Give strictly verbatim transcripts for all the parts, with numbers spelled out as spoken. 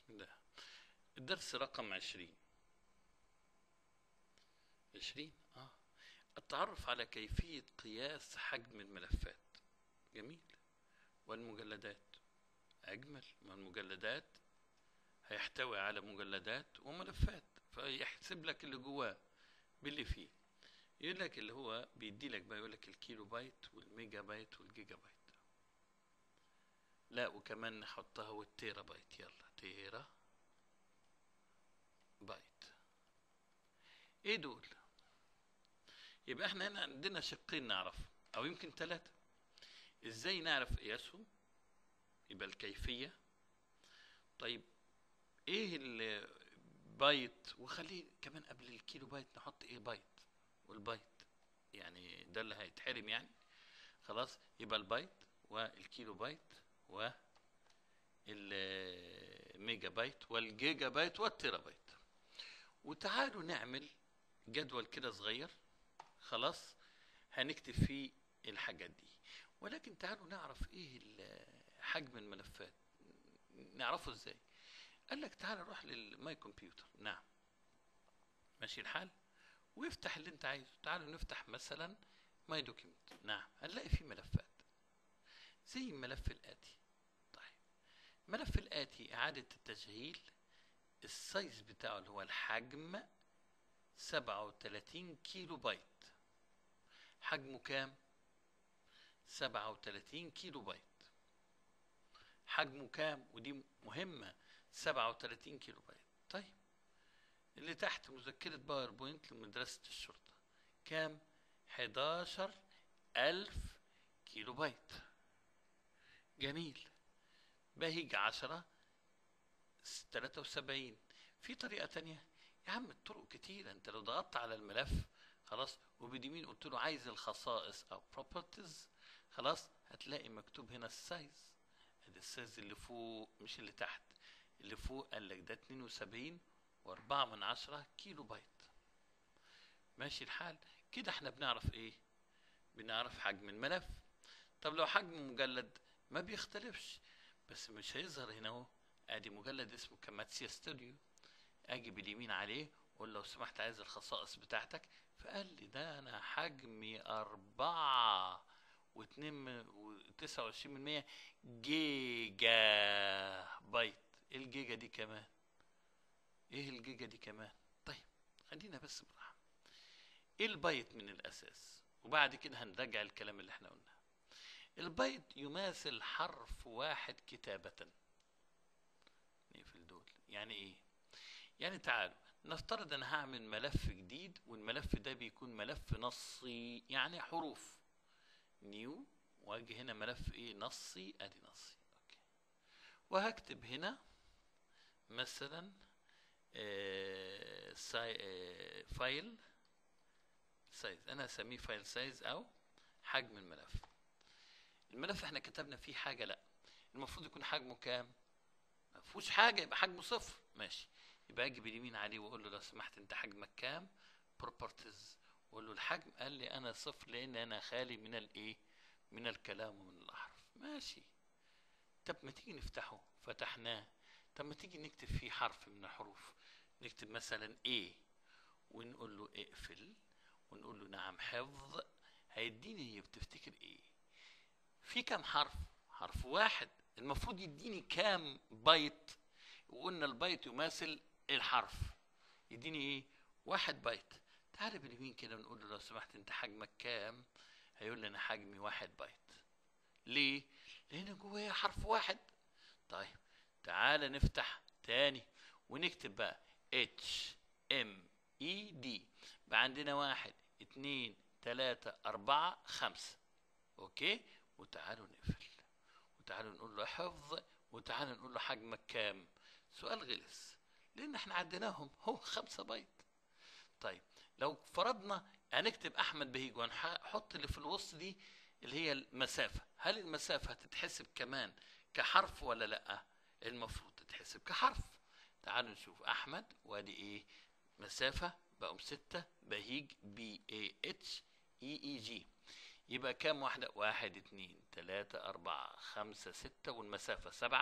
بسم الله. الدرس رقم عشرين. عشرين اه التعرف على كيفية قياس حجم الملفات. جميل. والمجلدات أجمل، ما المجلدات هيحتوي على مجلدات وملفات، فيحسب لك اللي جواه باللي فيه. يقول لك اللي هو بيدي لك بقى، يقول لك الكيلو بايت والميجا بايت والجيجا بايت. لا وكمان نحطها والتيرا بايت. يلا تيرا بايت. ايه دول؟ يبقى احنا هنا عندنا شقين نعرف، او يمكن ثلاثة. ازاي نعرف قياسهم؟ يبقى الكيفية. طيب ايه البايت؟ وخليه كمان قبل الكيلو بايت نحط ايه؟ بايت. والبايت يعني ده اللي هيتحرم يعني. خلاص يبقى البايت والكيلو بايت والميجا بايت والجيجا بايت والتيرا بايت. وتعالوا نعمل جدول كده صغير، خلاص هنكتب فيه الحاجات دي. ولكن تعالوا نعرف ايه حجم الملفات. نعرفه ازاي؟ قال لك تعال نروح للماي كمبيوتر. نعم ماشي الحال، وافتح اللي انت عايزه. تعالوا نفتح مثلا ماي دوكيمنت. نعم هنلاقي فيه ملفات زي الملف الاتي. طيب الملف الاتي اعادة التشغيل، السايز بتاعه اللي هو الحجم سبعة وثلاثين كيلو بايت. حجمه كام؟ سبعة وثلاثين كيلو بايت. حجمه كام؟ ودي مهمة، سبعة وثلاثين كيلو بايت. طيب اللي تحت مذكرة باوربوينت لمدرسة الشرطة كام؟ حداشر ألف كيلو بايت. جميل. بهيج عشرة تلاتة وسبعين. في طريقة تانية يا عم، الطرق كتيرة. انت لو ضغطت على الملف خلاص وباليمين قلت له عايز الخصائص او properties، خلاص هتلاقي مكتوب هنا السايز. ادي السايز اللي فوق مش اللي تحت، اللي فوق قال لك ده اتنين وسبعين واربعة من عشرة كيلو بايت. ماشي الحال كده. احنا بنعرف ايه؟ بنعرف حجم الملف. طب لو حجم مجلد ما بيختلفش، بس مش هيظهر هنا اهو. ادي مجلد اسمه كاماتسيا ستوديو، اجي باليمين عليه اقول لو سمحت عايز الخصائص بتاعتك، فقال لي ده انا حجمي اربعة واتنين وتسعة وعشرين من مية جيجا بايت. ايه الجيجا دي كمان؟ ايه الجيجا دي كمان؟ طيب خلينا بس براحة. ايه البايت من الاساس؟ وبعد كده هنراجع الكلام اللي احنا قلناه. البايت يماثل حرف واحد كتابة. نقفل دول. يعني ايه؟ يعني تعالوا نفترض انا هعمل ملف جديد، والملف ده بيكون ملف نصي يعني حروف. نيو، واجي هنا ملف ايه؟ نصي. ادي نصي. اوكي. وهكتب هنا مثلا آه ساي آه فايل سايز. انا هسميه فايل سايز او حجم الملف. الملف احنا كتبنا فيه حاجة؟ لا، المفروض يكون حجمه كام؟ ما فيهوش حاجة، يبقى حجمه صفر. ماشي. يبقى اجي باليمين عليه واقول له لو سمحت انت حجمك كام؟ بروبرتيز. واقول له الحجم. قال لي انا صفر لان انا خالي من الايه؟ من الكلام ومن الاحرف. ماشي. طب ما تيجي نفتحه. فتحناه. طب ما تيجي نكتب فيه حرف من الحروف. نكتب مثلا A ونقول له اقفل ونقول له نعم حفظ. هيديني، هي بتفتكر ايه؟ في كام حرف؟ حرف واحد. المفروض يديني كام بايت؟ وقلنا البايت يماثل الحرف. يديني ايه؟ واحد بايت. تعالى باليمين كده ونقول له لو سمحت انت حجمك كام؟ هيقول لي انا حجمي واحد بايت. ليه؟ لان جوايا حرف واحد. طيب تعالى نفتح تاني ونكتب بقى اتش ام اي دي. بقى عندنا واحد اتنين تلاتة اربعة خمسة. اوكي. وتعالوا نقفل وتعالوا نقول له حفظ وتعالوا نقول له حجمك كام. سؤال غلس لان احنا عديناهم، هو خمسة بايت. طيب لو فرضنا هنكتب احمد بهيج وهنحط اللي في الوسط دي اللي هي المسافة، هل المسافة هتتحسب كمان كحرف ولا لا؟ المفروض تتحسب كحرف. تعالوا نشوف احمد وادي ايه؟ مسافة بقوا ستة. بهيج بي اي اتش اي اي جي. يبقى كام واحدة؟ واحد اتنين تلاتة اربعة خمسة ستة والمسافة سبعة.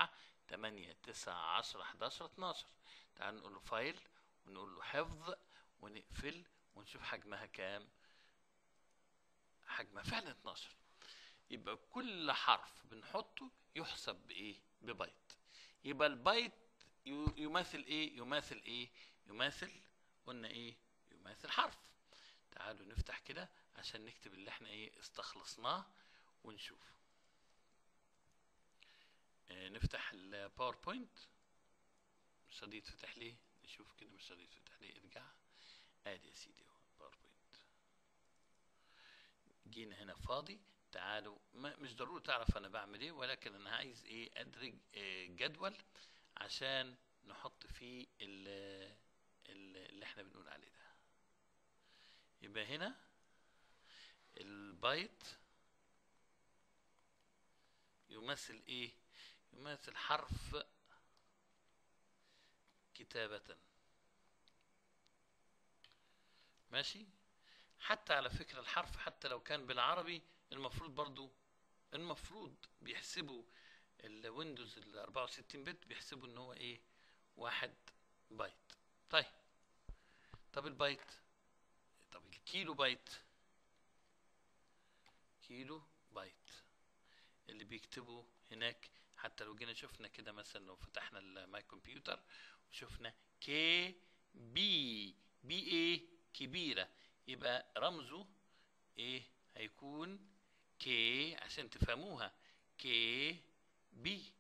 تمانية تسعة عشرة حداشر اتناشر. تعال نقول له فايل ونقول له حفظ ونقفل ونشوف حجمها كام. حجمها فعلا اتناشر. يبقى كل حرف بنحطه يحسب بايه؟ ببايت. يبقى البايت يماثل ايه؟ يماثل ايه؟ يماثل قلنا ايه؟ يماثل حرف. تعالوا نفتح كده عشان نكتب اللي احنا ايه استخلصناه ونشوف. اه نفتح الباوربوينت. مش راضي يتفتح ليه؟ نشوف كده مش راضي يتفتح ليه. ارجع. ادي يا سيدي اهو الباوربوينت. جينا هنا فاضي. تعالوا مش ضروري تعرف انا بعمل ايه، ولكن انا عايز ايه؟ ادرج اه جدول عشان نحط فيه اللي احنا بنقول عليه ده. يبقى هنا البايت يمثل ايه؟ يمثل حرف كتابة. ماشي؟ حتى على فكرة الحرف حتى لو كان بالعربي المفروض برضو المفروض بيحسبوا الويندوز ال أربعة وستين بت بيحسبوا ان هو ايه؟ واحد بايت. طيب طب البايت، طب الكيلو بايت، كيلو بايت اللي بيكتبوا هناك. حتى لو جينا شفنا كده مثلا لو فتحنا الماي كمبيوتر وشفنا كي بي بي ايه؟ كبيرة، يبقى رمزه ايه؟ هيكون كي عشان تفهموها. كي بي.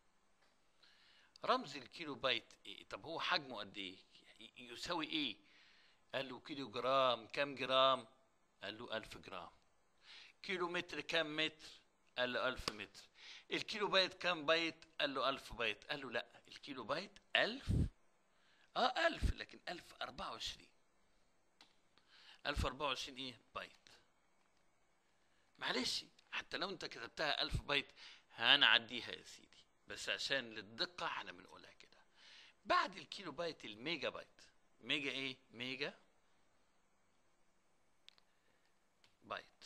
رمز الكيلو بايت ايه؟ طب هو حجمه قد ايه؟ يساوي ايه؟ قال له كيلو جرام. كم جرام؟ قال له ألف جرام. كيلو متر كم متر؟ قال له ألف متر. الكيلو بايت كم بايت؟ قال له ألف بايت. قال له لا، الكيلو بايت ألف. اه ألف، لكن ألف أربعة وعشرين. ألف أربعة وعشرين ايه؟ بايت. معلش حتى لو انت كتبتها ألف بايت هنعديها يا سيدي، بس عشان للدقة احنا بنقولها كده. بعد الكيلو بايت الميجا بايت. ميجا ايه؟ ميجا بايت.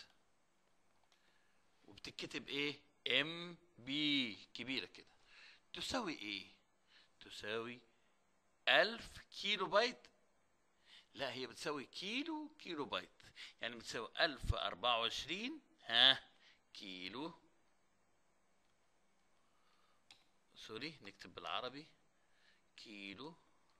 وبتتكتب ايه؟ ام بي كبيرة كده. تساوي ايه؟ تساوي ألف كيلو بايت. لا، هي بتساوي كيلو كيلو بايت، يعني بتساوي ألف أربعة وعشرين ها كيلو. سوري نكتب بالعربي كيلو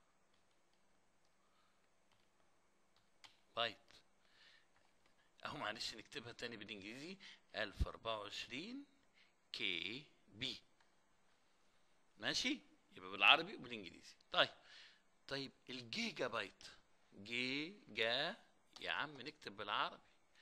بايت. اهو معلش نكتبها تاني بالانجليزي. ألف أربعة وعشرين كي بي. ماشي؟ يبقى بالعربي وبالانجليزي. طيب طيب الجيجا بايت. جيجا يا عم نكتب بالعربي.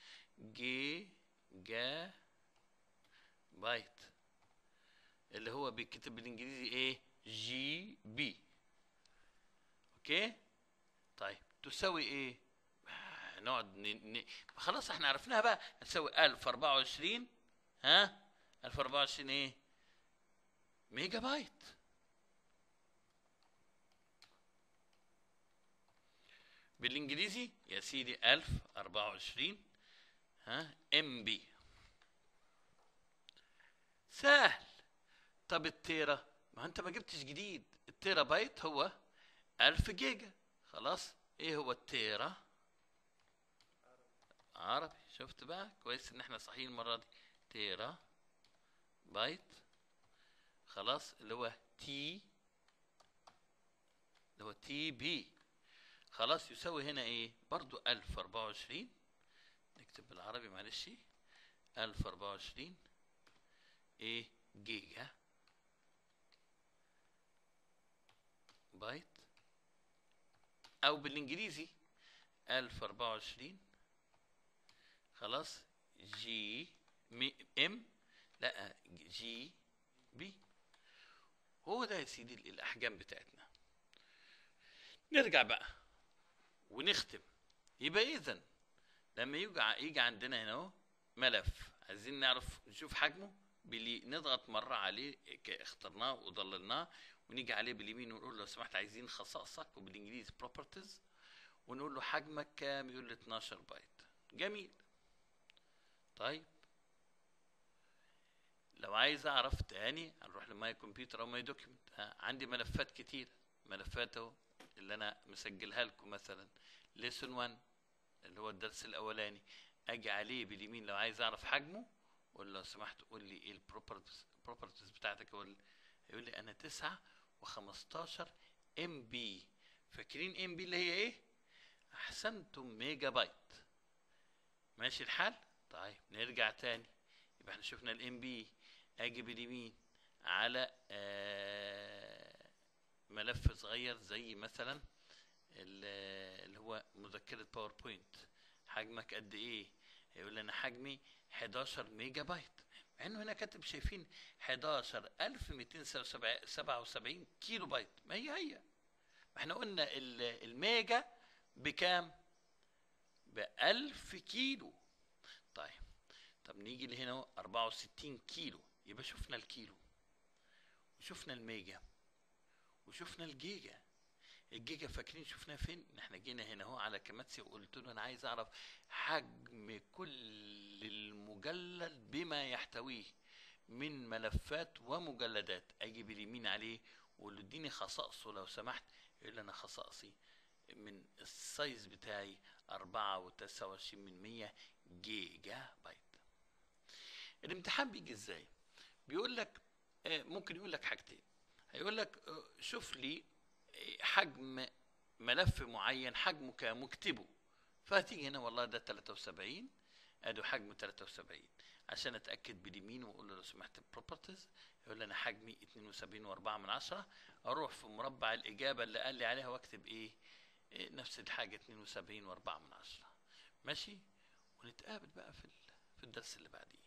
جيجا بايت اللي هو بيتكتب بالانجليزي ايه؟ جي بي. اوكي؟ طيب تساوي ايه؟ نقعد ن... ن... خلاص احنا عرفناها بقى. هتساوي ألف أربعة وعشرين ها ألف أربعة وعشرين ايه؟ ميجا بايت. بالانجليزي يا سيدي ألف أربعة وعشرين ها ام بي. سهل. طب التيرا، ما انت ما جبتش جديد. التيرا بايت هو ألف جيجا. خلاص ايه هو التيرا؟ عربي. شفت بقى كويس ان احنا صحيحين المره دي. تيرا بايت خلاص اللي هو تي، اللي هو تي بي. خلاص يساوي هنا ايه؟ برضو ألف أربعة وعشرين. نكتب بالعربي معلش. ألف أربعة وعشرين ايه؟ جيجا بايت. او بالانجليزي ألف أربعة وعشرين خلاص جي ام لا جي بي. هو ده يا سيدي الاحجام بتاعتنا. نرجع بقى ونختم. يبقى اذا لما يجي يجي عندنا هنا اهو ملف عايزين نعرف نشوف حجمه، نضغط مره عليه اخترناه وضللناه، ونيجي عليه باليمين ونقول له لو سمحت عايزين خصائصك، وبالانجليزي بروبرتيز، ونقول له حجمك كام؟ يقول لي اتناشر بايت. جميل. طيب لو عايز اعرف تاني هنروح لماي كمبيوتر او ماي دوكيمنت. ها، عندي ملفات كتير، ملفات اهو اللي انا مسجلها لكم، مثلا ليسون واحد اللي هو الدرس الاولاني، اجي عليه باليمين لو عايز اعرف حجمه، اقول له لو سمحت قول لي ايه البروبرتيز البروبرتيز بتاعتك، يقول يقول لي انا تسعة وخمستاشر ام بي. فاكرين ام بي اللي هي ايه؟ احسنتم، ميجا بايت. ماشي الحال. طيب نرجع تاني، يبقى احنا شفنا الام بي. اجي باليمين على آه ملف صغير زي مثلا اللي هو مذكرة باوربوينت، حجمك قد ايه؟ يقول لي انا حجمي حداشر ميجا بايت، مع انه هنا كاتب شايفين حداشر الف ومئتين وسبعة وسبعين كيلو بايت. ما هي هي، ما احنا قلنا الميجا بكام؟ بألف كيلو. طيب طب نيجي لهنا أربعة وستين كيلو، يبقى شفنا الكيلو وشفنا الميجا وشفنا الجيجا. الجيجا فاكرين شفناه فين؟ احنا جينا هنا اهو على كماتسي وقلت له انا عايز اعرف حجم كل المجلد بما يحتويه من ملفات ومجلدات. اجي باليمين عليه واقول له اديني خصائصه لو سمحت، يقول لي انا خصائصي من السايز بتاعي أربعة وتسعة وعشرين من مية جيجا بايت. الامتحان بيجي ازاي؟ بيقول لك ممكن يقول لك حاجتين، هيقول لك شوف لي حجم ملف معين حجمه كام واكتبه، فهتيجي هنا والله ده تلاتة وسبعين، ادي حجمه تلاتة وسبعين، عشان اتاكد باليمين واقول له لو سمحت بروبرتيز، يقول لي انا حجمي اتنين وسبعين وأربعة من عشرة، اروح في مربع الاجابه اللي قال لي عليها واكتب ايه, إيه نفس الحاجه اتنين وسبعين وأربعة من عشرة. ماشي، ونتقابل بقى في في الدرس اللي بعديه.